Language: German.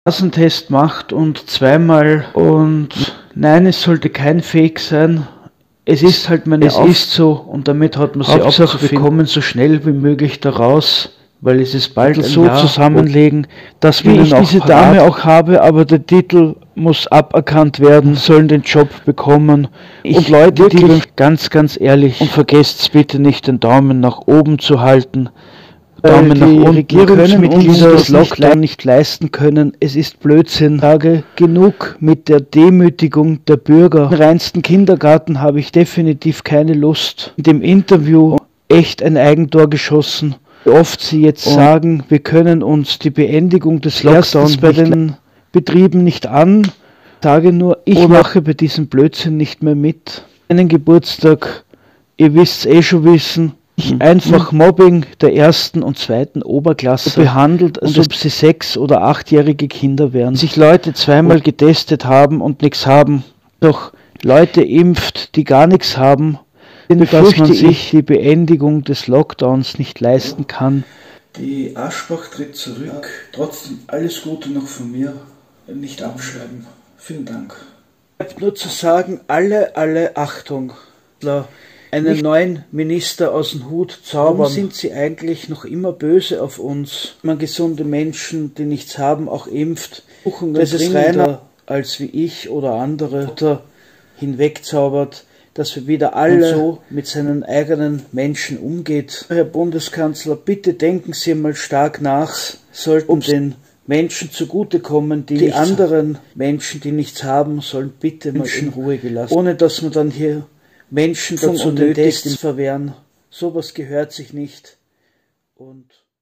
Rasentest macht und zweimal und nein, es sollte kein Fake sein. Es ist halt meine ist so und damit hat man sie abzufinden. Wir kommen so schnell wie möglich da raus, weil es ist bald so zusammenlegen, dass wir diese Dame auch habe, aber der Titel muss aberkannt werden, sollen den Job bekommen. Und Leute, wirklich ganz ehrlich, und vergesst bitte nicht den Daumen nach oben zu halten. Daumen nach unten. Regierungsmitglieder das Lockdown nicht leisten können. Es ist Blödsinn. Sage genug mit der Demütigung der Bürger. Im reinsten Kindergarten habe ich definitiv keine Lust. In dem Interview echt ein Eigentor geschossen. Wie oft sie jetzt sagen, wir können uns die Beendigung des Lockdowns bei den Betrieben nicht an. Ich sage nur, ich mache bei diesem Blödsinn nicht mehr mit. Einen Geburtstag, ihr wisst es schon wissen, einfach Mobbing der ersten und zweiten Oberklasse behandelt, als ob sie 6- oder 8-jährige Kinder wären. Sich Leute zweimal getestet haben und nichts haben. Doch Leute impft, die gar nichts haben, dass man sich die Beendigung des Lockdowns nicht leisten kann. Die Aschbach tritt zurück. Trotzdem alles Gute noch von mir. Nicht abschreiben. Vielen Dank. Bleibt nur zu sagen, alle Achtung. Einen neuen Minister aus dem Hut zaubern. Warum sind sie eigentlich noch immer böse auf uns? Man gesunde Menschen, die nichts haben, auch impft. Das ist reiner als wie ich oder andere hinwegzaubert, dass wir wieder alle so mit seinen eigenen Menschen umgeht. Herr Bundeskanzler, bitte denken Sie mal stark nach, sollten den Menschen zugutekommen, die anderen Menschen, die nichts haben, sollen bitte mal in Ruhe gelassen. Ohne dass man dann hier Menschen dazu nötigt, verwehren. Sowas gehört sich nicht. Und